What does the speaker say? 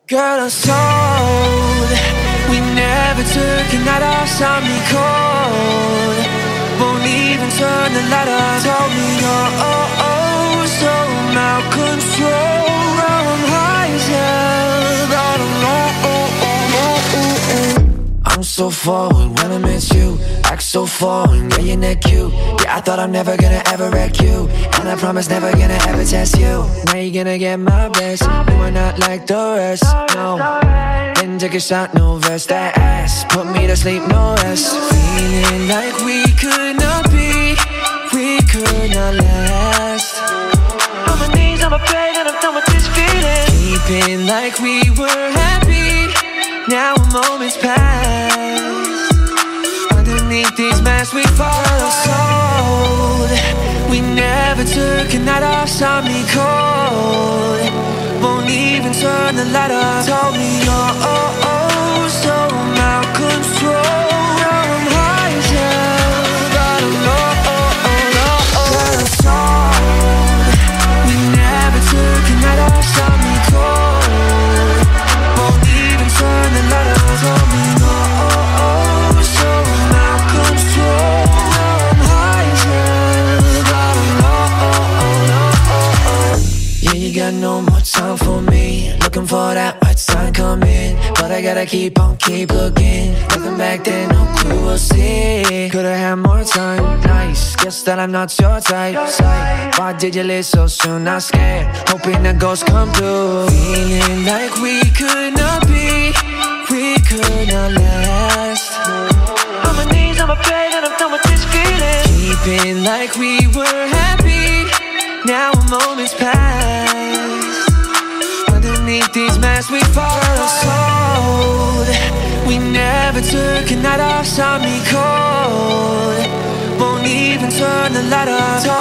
Girl, I'm sold. We never took a night off, saw me cold. Won't even turn the light on. Told me no, so I'm out control. Now I'm high as hell, all alone. I'm so forward when I met you. Act so foreign, yeah, you're not cute. Yeah, I thought I'm never gonna ever wreck you, and I promise never gonna ever test you. Now you're gonna get my best. You are not like the rest, no. Then take a shot, no vest. That ass put me to sleep, no rest. Feeling like we could not be, we could not last. On my knees, on my bed, and I'm done with this feeling. Keeping like we were happy, now a moment's passed. Underneath these masks we fall sold. We never took a night off, saw me cold. Won't even turn the light off. Told me so I'm out control. Now I'm high as hell, got a low sold. We never took a night off, saw me cold. Won't even turn the light off. Told me so I'm out control. Now I'm high as hell, got a low. Yeah, you got no more time for me. Looking for that right sign coming, but I gotta keep looking. Nothing back then, no clue, we'll see. Could've had more time, nice. Guess that I'm not your type. Why did you leave so soon? Not scared, hoping the ghosts come through. Feeling like we could not be, we could not last. On my knees, on my bed, and I'm done with this feeling. Keeping like we were happy, now a moment's passed. Underneath these masks we fall sold. We never took a night off, saw me cold. Won't even turn the light off.